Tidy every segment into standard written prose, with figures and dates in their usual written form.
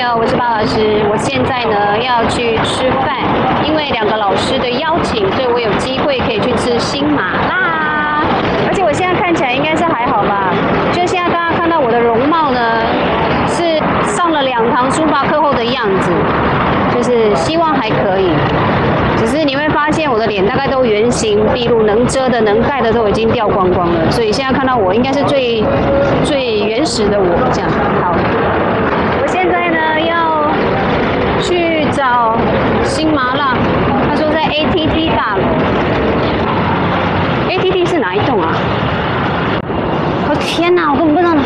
友，我是巴老师。我现在呢要去吃饭，因为2个老师的邀请，所以我有机会可以去吃新麻辣。而且我现在看起来应该是还好吧，就现在大家看到我的容貌呢，是上了2堂书法课后的样子，就是希望还可以。只是你会发现我的脸大概都圆形毕露，能遮的、能盖的都已经掉光光了，所以现在看到我应该是最原始的我这样。好，我现在呢要去找新麻辣，他说在 ATT 大楼。ATT 是哪一栋啊？我天哪，我根本不知道。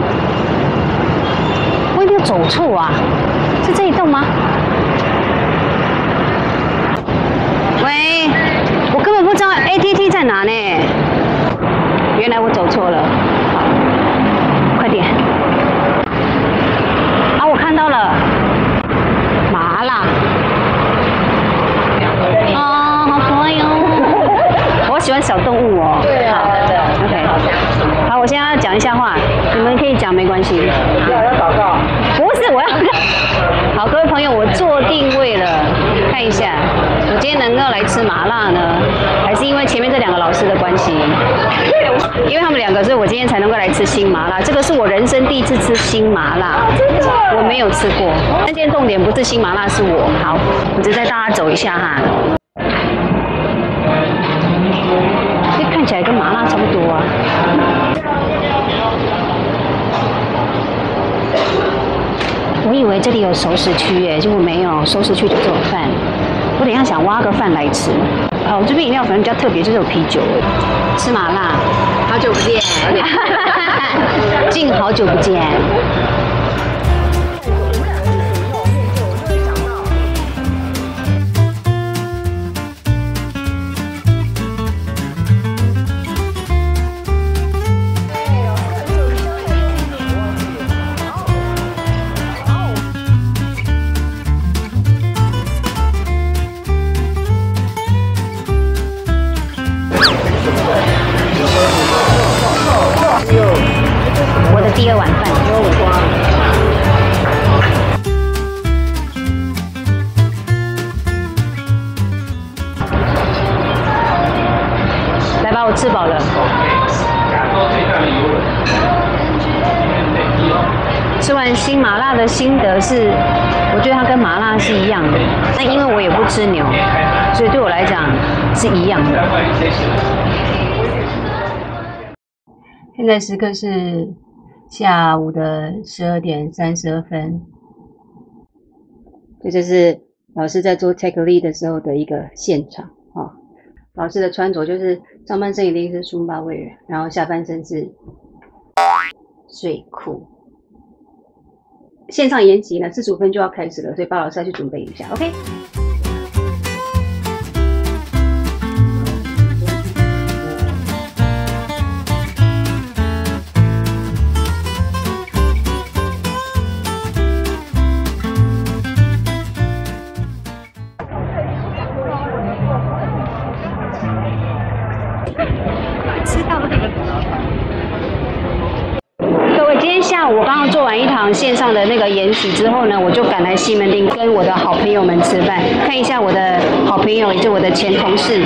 我有没有走错啊？是这一栋吗？喂，我根本不知道 ATT 在哪呢。原来我走错了。快点！啊，我看到了，麻辣。哦，好可爱哦！我喜欢小动物哦。对啊。好 ，OK。好，我现在要讲一下话，你们可以讲没关系。 要祷告。 不是，我要。好，各位朋友，我做定位了，看一下，我今天能够来吃麻辣呢，还是因为前面这2个老师的关系？因为他们2个，所以我今天才能够来吃新麻辣。这个是我人生第1次吃新麻辣，我没有吃过。但今天重点不是新麻辣，是我。好，我只是带大家走一下哈。这看起来跟麻辣差不多啊。我以为这里有熟食区耶，结果没有，熟食区就只有饭。我等一下想挖个饭来吃。好，这边饮料反正比较特别，就是有啤酒。吃麻辣， 好久不见， 静好久不见。我的第2碗饭，来吧，我吃饱了。吃完新麻辣的心得是，我觉得它跟麻辣是一样的，但因为我也不吃牛，所以对我来讲是一样的。现在时刻是下午的12点32分，这就是老师在做 take lead 的时候的一个现场啊。老师的穿着就是上半身一定是舒巴卫，然后下半身是睡裤。线上研习呢45分就要开始了，所以巴老师要去准备一下 ，OK。各位，今天下午我刚刚做完1堂线上的那个研习之后呢，我就赶来西门町跟我的好朋友们吃饭，看一下我的好朋友，也就是我的前同事。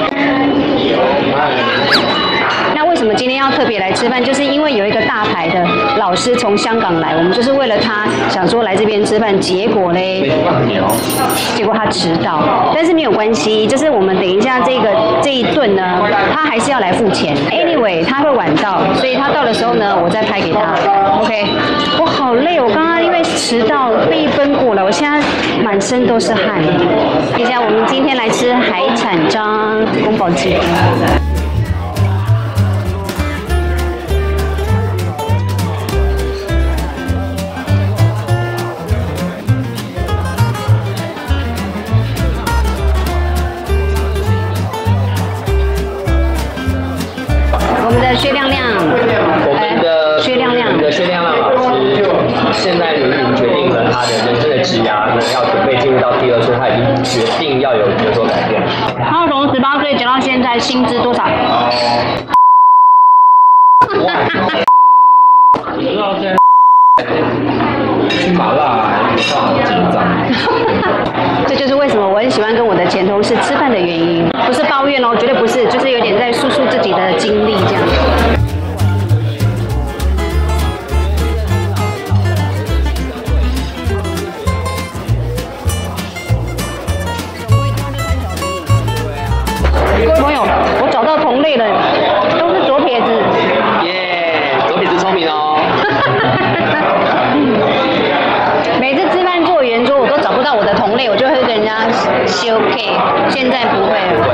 那为什么今天要特别来吃饭？就是因为有一个大牌的老师从香港来，我们就是为了他想说来这边吃饭，结果他迟到，但是没有关系，就是我们等一下这一顿呢，他还是要来付钱。Anyway， 他会晚到，所以他到的时候呢，我再拍给他。OK， 我好累，我刚刚因为迟到飞奔过来，我现在满身都是汗。接下来我们今天来吃海产章宫保鸡丁。我们的薛亮亮，薛亮亮老师， 现在已经决定了他的人生的职涯呢，要准备进入到第2春，他已经决定要有所改变。 他从18岁讲到现在，薪资多少？ 你知道现在吃麻辣有多少？ 我很喜欢跟我的前同事吃饭的原因，不是抱怨哦，绝对不是，就是有点在诉说自己的经历这样。各位朋友，我找到同类了，都是左撇子。 耶，左撇子聪明哦。 每次吃饭坐圆桌，我都找不到我的同类，我就会跟人家修 K。现在不会了。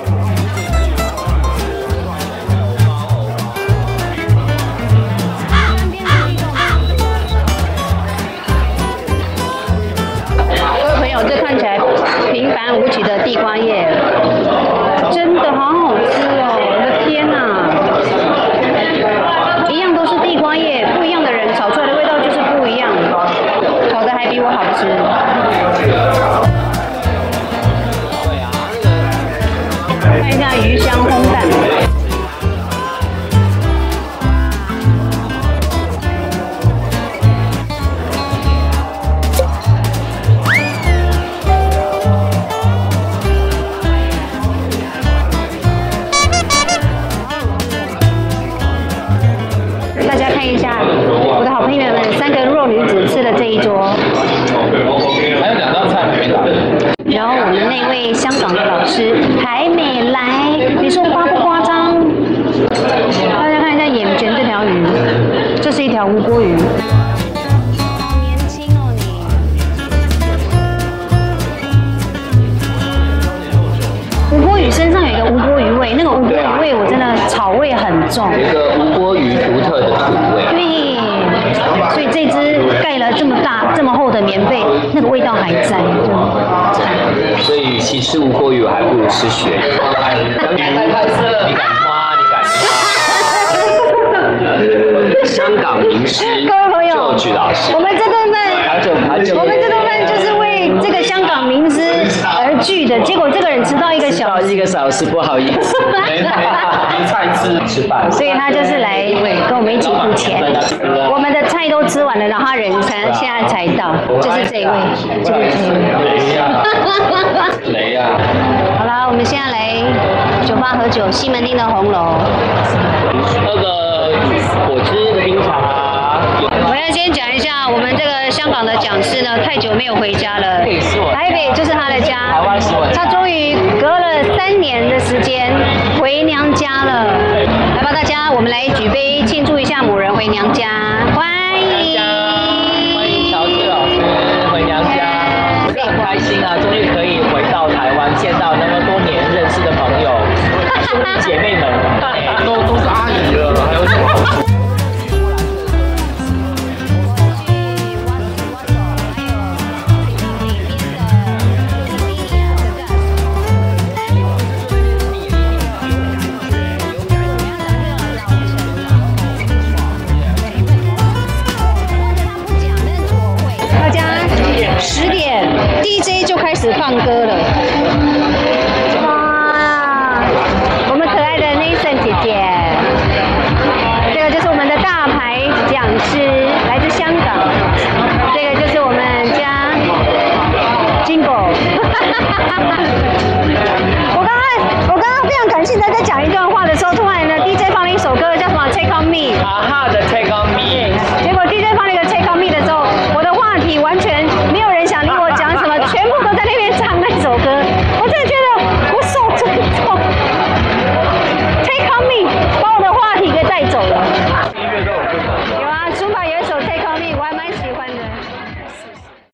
各位朋友，这看起来平凡无奇的地瓜叶，真的好好吃哦！我的天哪！一样都是地瓜叶，不一样的人炒出来的味道就是不一样，炒的还比我好吃。看一下鱼香烘蛋。大家看一下，我的好朋友们3个弱女子吃了这一桌。 还有2道菜还没来。 然后我们那位香港的老师还没来，你说夸不夸张？大家看一下眼前这条鱼，这是一条无锅鱼。好年轻哦你！无锅鱼身上有一个无锅鱼味，那个无锅鱼味我真的草味很重。 有一个无锅鱼独特的土味。 对，所以这只盖了这么大、这么厚的棉被，那个味道还在，就惨。 所以与其吃无锅鱼，我还不如吃鳕鱼。你敢夸？你敢夸？香港名师， 各位朋友， 就举老师， 我们这顿饭，我们这顿饭就是为这个香港名师而聚的，结果这个人迟到1个小时， 1个小时，不好意思，没菜吃饭， 所以他就是来跟我们一起付钱。我们的菜都吃完了，然后他人现在才到，就是这一位，就是这一位。 雷呀！ 好啦，我们现在来酒吧喝酒，西门町的红楼。 喝个果汁冰茶。 我要先讲一下，我们这个香港的讲师呢，太久没有回家了。台北就是他的家，他终于隔了3年的时间回娘家了。来吧，大家，我们来举杯庆祝一下某人回娘家，欢迎！ 欢迎乔治老师回娘家，很开心啊，终于可以回到台湾，见到那么多年认识的朋友、兄弟姐妹们，都是阿姨了，还有什么好处？ 10点 ，DJ 就开始放歌了。哇，我们可爱的 Nathan 姐姐，这个就是我们的大牌讲师，来自香港。这个就是我们家 Jingle。我刚刚非常感性的在讲一段话的时候，突然呢 DJ 放了一首歌，叫什么 Take on Me。 啊哈的 Take